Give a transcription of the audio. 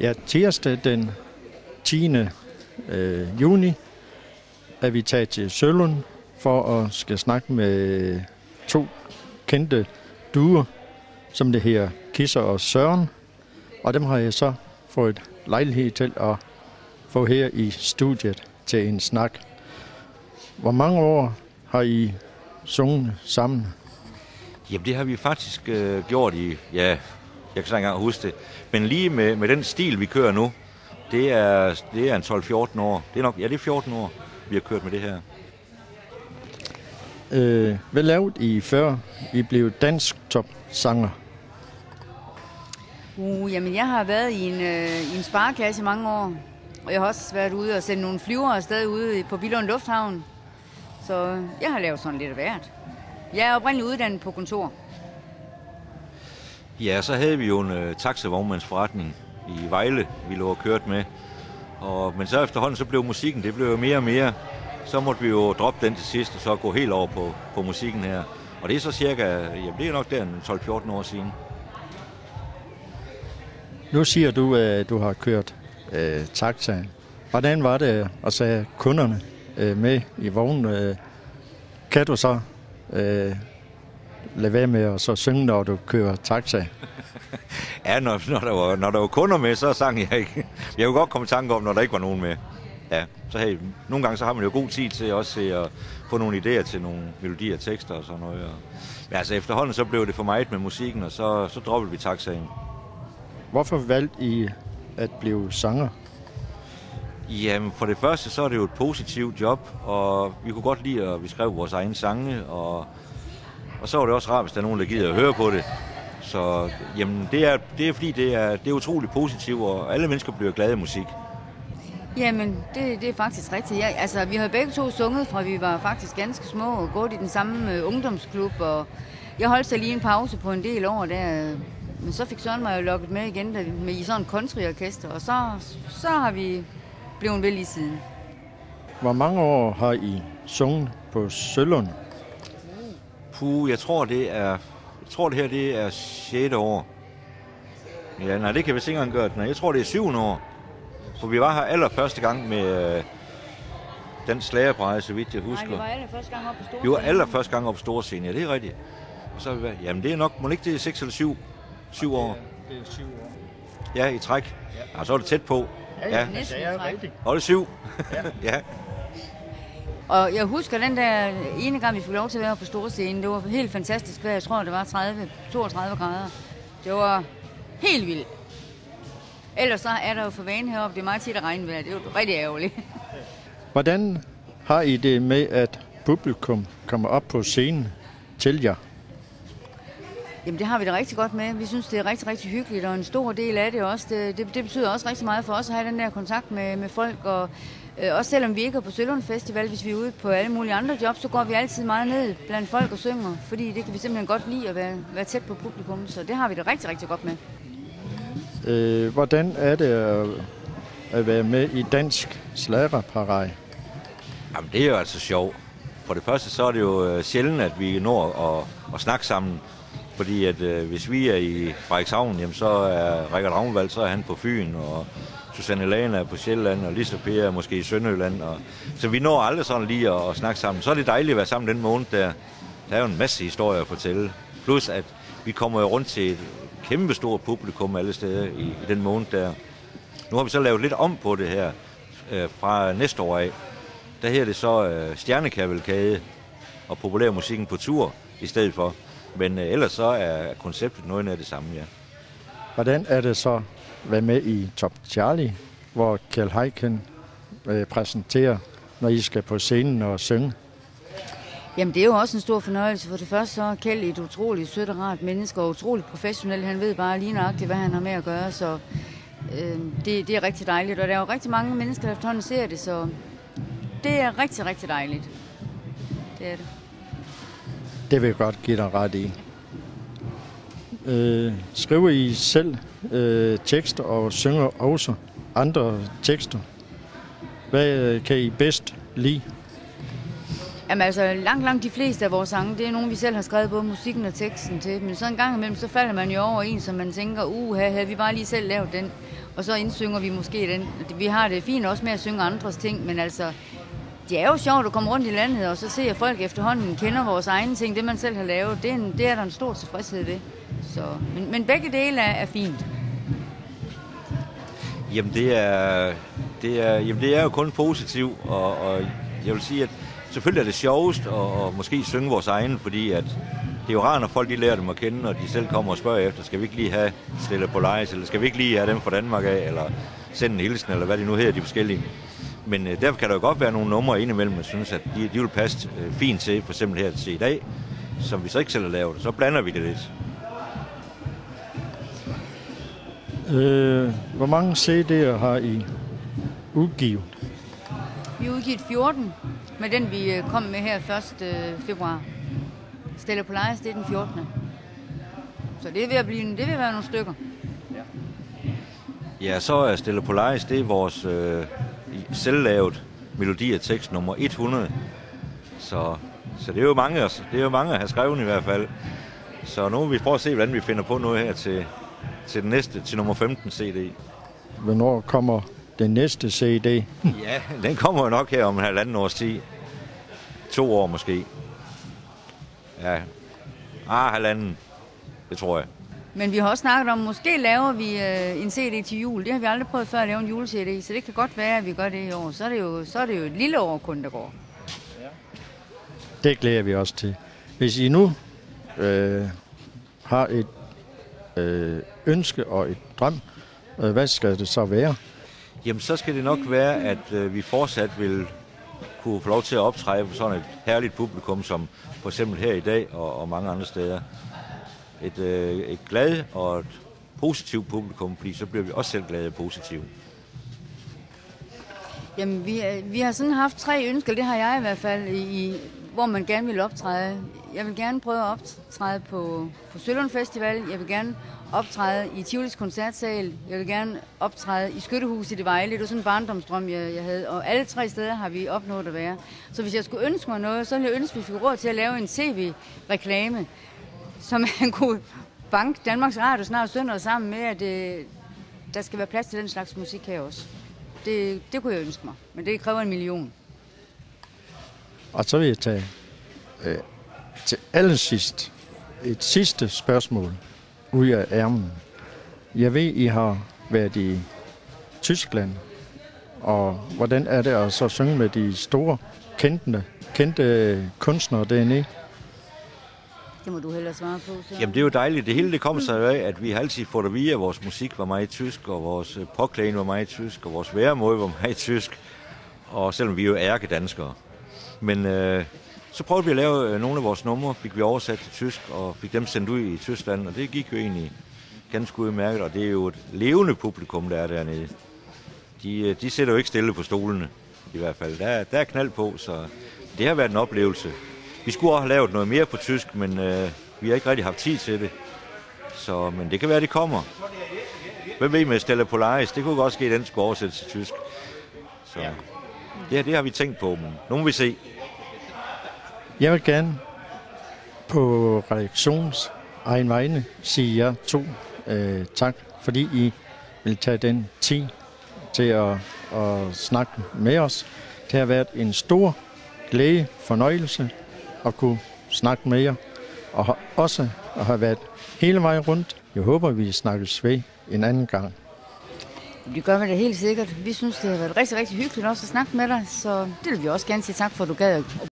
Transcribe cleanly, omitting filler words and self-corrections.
Ja, tirsdag den 10. juni er vi taget til Sølund for at skal snakke med 2 kendte duer, som det her Kisser og Søren. Og dem har jeg så fået lejlighed til at få her i studiet til en snak. Hvor mange år har I sunget sammen? Jamen det har vi faktisk gjort i, ja, jeg kan så ikke engang huske det, men lige med den stil, vi kører nu, det er en 12-14 år. Det er nok, ja, det er 14 år, vi har kørt med det her. Hvad lavede I før I blev dansk topsanger? Jamen jeg har været i en sparekasse i mange år, og jeg har også været ude og sende nogle flyvere afsted ude på Billund Lufthavn. Så jeg har lavet sådan lidt af hvert. Jeg er oprindeligt uddannet på kontor. Ja, så havde vi jo en taxavognmandsforretning i Vejle, vi lå og kørt med. Men så efterhånden så blev musikken, det blev jo mere og mere. Så måtte vi jo droppe den til sidst og så gå helt over på musikken her. Og det er så cirka, jamen det er nok der 12-14 år siden. Nu siger du, at du har kørt taxa. Hvordan var det at tage kunderne med i vognen? Kan du så lade være med at så synge, når du kører taxa? Ja, når der var kunder med, så sang jeg ikke. Jeg kunne godt komme i tanke om, når der ikke var nogen med. Ja, så hey, nogle gange så har man jo god tid til også at få nogle idéer til nogle melodier, tekster og sådan noget. Men altså efterhånden så blev det for meget med musikken, og så droppede vi taxaen. Hvorfor valgte I at blive sanger? Jamen for det første så er det jo et positivt job, og vi kunne godt lide at vi skrev vores egne sange, og så var det også rart, hvis der er nogen, der gider at høre på det. Så jamen, det er fordi, det er utroligt positivt, og alle mennesker bliver glade af musik. Jamen, det er faktisk rigtigt. Ja, altså, vi har begge to sunget, fra vi var faktisk ganske små og gået i den samme ungdomsklub, og jeg holdt så lige en pause på en del år der, men så fik Søren mig jo lukket med igen med i sådan en countryorkester, og så har vi blevet vel i siden. Hvor mange år har I sunget på Sølund? Jeg tror det her det er 6. år. Ja, nej, det kan vi ikke engang gøre. Nej, jeg tror det er 7. år. For vi var her allerførste gang med den slagerparade, så vidt jeg husker. Nej, vi var allerførste gang oppe på Storscenen. Vi var allerførste gang oppe på Storscenen, ja, det er rigtigt. Og så har vi været, jamen det er nok, må ikke det er 6 eller 7 år? Det er 7 år. Ja, i træk. Ja, så er det tæt på. Ja, næsten i træk. Og det er 7. Ja. Og jeg husker den der ene gang, vi fik lov til at være på Storscenen. Det var helt fantastisk vejr. Jeg tror, det var 32 grader. Det var helt vildt. Ellers så er der jo for vane heroppe. Det er meget tit at regne vejr. Det er jo rigtig ærgerligt. Hvordan har I det med, at publikum kommer op på scenen til jer? Jamen det har vi det rigtig godt med. Vi synes, det er rigtig, rigtig hyggeligt, og en stor del af det også. Det betyder også rigtig meget for os at have den der kontakt med folk, og også selvom vi ikke er på Sølund Festival, hvis vi er ude på alle mulige andre jobs, så går vi altid meget ned blandt folk og synger, fordi det kan vi simpelthen godt lide at være tæt på publikum, så det har vi det rigtig, rigtig godt med. Hvordan er det at være med i Dansk Slagerparade? Jamen det er jo altså sjovt. For det første så er det jo sjældent, at vi når at snakke sammen. Fordi at hvis vi er i Frederikshavn, jamen, så er Richard Ravnvald, så er han på Fyn, og Susanne Lane er på Sjælland, og Lisa Per er måske i Sønderjylland. Så vi når aldrig sådan lige at snakke sammen. Så er det dejligt at være sammen den måned der. Der er jo en masse historier at fortælle. Plus at vi kommer jo rundt til et kæmpestort publikum alle steder i den måned der. Nu har vi så lavet lidt om på det her fra næste år af. Der her er det så stjernekavalkade og populær musikken på tur i stedet for. Men ellers så er konceptet noget af det samme, ja. Hvordan er det så at være med i Top Charlie, hvor Kjeld Heiken præsenterer, når I skal på scenen og synge? Jamen det er jo også en stor fornøjelse. For det første så er Kjeld et utroligt sødt og rart menneske, og utroligt professionel. Han ved bare lige nøjagtigt, hvad han har med at gøre, så det er rigtig dejligt. Og der er jo rigtig mange mennesker, der efterhånden ser det, så det er rigtig, rigtig dejligt. Det er det. Det vil jeg godt give dig ret i. Skriver I selv tekster og synger også andre tekster? Hvad kan I bedst lide? Jamen altså, langt de fleste af vores sange, det er nogle, vi selv har skrevet både musikken og teksten til. Men så en gang imellem, så falder man jo over en, som man tænker, havde vi bare lige selv lavet den. og så indsynger vi måske den. Vi har det fint også med at synge andres ting, men altså, det er jo sjovt at komme rundt i landet, og så se, at folk efterhånden kender vores egne ting, det man selv har lavet. Det er der en stor tilfredshed ved. Så, men begge dele er fint. Jamen det er jo kun positivt, og jeg vil sige, at selvfølgelig er det sjovest at måske synge vores egne, fordi at det er jo rart, når folk de lærer dem at kende, og de selv kommer og spørger efter, skal vi ikke lige have Stella Polaris, eller skal vi ikke lige have dem fra Danmark af, eller sende en hilsen, eller hvad de nu hedder, de forskellige. Men derfor kan der jo godt være nogle numre indimellem, jeg synes, at de vil passe fint til, for eksempel her til i dag, som vi så ikke selv har lavet. Så blander vi det lidt. Hvor mange CD'er har I udgivet? Vi har udgivet 14 med den, vi kom med her 1. februar. Stella Polaris, det er den 14. Så det vil være nogle stykker. Ja, så er Stella Polaris, det er vores selvlavet melodi og tekst nummer 100. Så det er jo mange at have skrevet i hvert fald. Så nu vil vi prøve at se, hvordan vi finder på noget her til den næste, til nummer 15 CD. Hvornår kommer den næste CD? Ja, den kommer jo nok her om 1,5 års tid. 2 år måske. Ja, 1,5. Det tror jeg. Men vi har også snakket om, måske laver vi en CD til jul. Det har vi aldrig prøvet før at lave en jule-CD, så det kan godt være, at vi gør det i år. Så er det jo et lille år kun, der går. Det glæder vi også til. Hvis I nu har et ønske og et drøm, hvad skal det så være? Jamen, så skal det nok være, at vi fortsat vil kunne få lov til at optræde på sådan et herligt publikum, som for eksempel her i dag og mange andre steder. Et glad og et positivt publikum, fordi så bliver vi også selv glade og positive. Jamen, vi har sådan haft 3 ønsker, det har jeg i hvert fald, hvor man gerne vil optræde. Jeg vil gerne prøve at optræde på Sølund Festival. Jeg vil gerne optræde i Tivolis Koncertsal. Jeg vil gerne optræde i Skyttehuset i Vejle. Det var sådan en barndomsdrøm, jeg havde. Og alle 3 steder har vi opnået at være. Så hvis jeg skulle ønske mig noget, så ville jeg ønske, at vi fik råd til at lave en tv-reklame, som man kunne banke Danmarks Radio snart søndag sammen med, at der skal være plads til den slags musik her også. Det kunne jeg ønske mig, men det kræver 1 million. Og så vil jeg tage til allersidst et sidste spørgsmål ud af ærmen. Jeg ved, I har været i Tyskland, og hvordan er det at så synge med de store, kendte kunstnere dernede? Det må du hellere svare på. Så. Jamen, det er jo dejligt. Det hele det kommer sig af, at vi har altid fået at vide, at vores musik var meget tysk, og vores påklædning var meget tysk, og vores væremåde var meget tysk, og selvom vi er jo ærkedanskere. Men så prøvede vi at lave nogle af vores numre, fik vi oversat til tysk, og fik dem sendt ud i Tyskland, og det gik jo egentlig ganske udmærket, og det er jo et levende publikum, der er dernede. De sætter jo ikke stille på stolene, i hvert fald. Der er knald på, så det har været en oplevelse. Vi skulle også have lavet noget mere på tysk, men vi har ikke rigtig haft tid til det. Men det kan være, det kommer. Hvem ved med Stella Polaris? Det kunne godt ske, at den skulle oversættes til tysk. Så det har vi tænkt på, men nu må vi se. Jeg vil gerne på redaktions egen vegne sige jer 2 tak, fordi I vil tage den tid til at snakke med os. Det har været en stor glæde, fornøjelse at kunne snakke med jer, og også at have været hele vejen rundt. Jeg håber, vi snakkes ved en anden gang. Det gør vi da helt sikkert. Vi synes, det har været rigtig, rigtig hyggeligt også at snakke med dig, så det vil vi også gerne sige tak for, at du gad